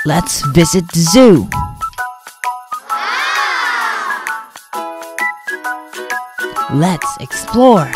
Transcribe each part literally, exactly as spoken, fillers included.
Let's visit the zoo. Let's explore.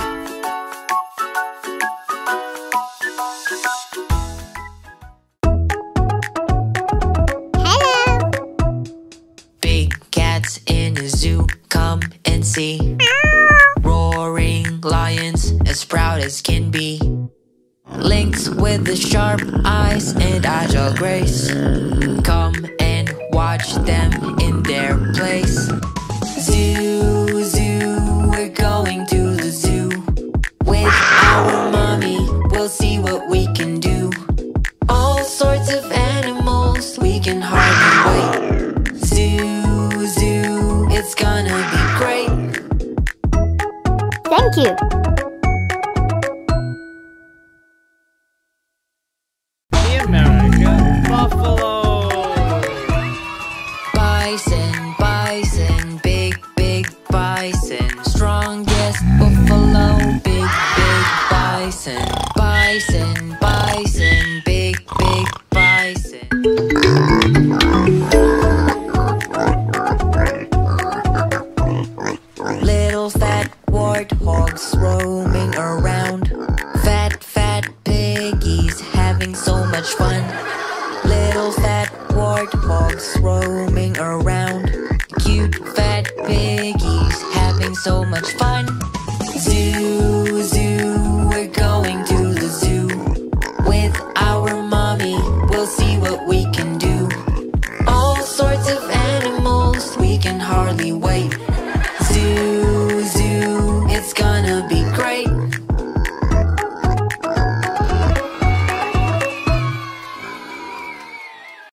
Hello. Big cats in a zoo, come and see. Roaring lions, as proud as can be. Lynx with the sharp eyes and agile grace. Come and watch them in their place. Zoo, zoo, we're going to the zoo. With our mommy, we'll see what we can do. All sorts of animals, we can hardly wait. Zoo, zoo, it's gonna be great. Thank you. American buffalo. Bison, bison, big, big bison. Strongest buffalo, big, big bison. Bison, bison, big, big bison. Little fat warthogs roaming around. Fat, fat piggies having so much fun. Little fat warthogs roaming around. Cute fat piggies having so much fun. Zoo, zoo,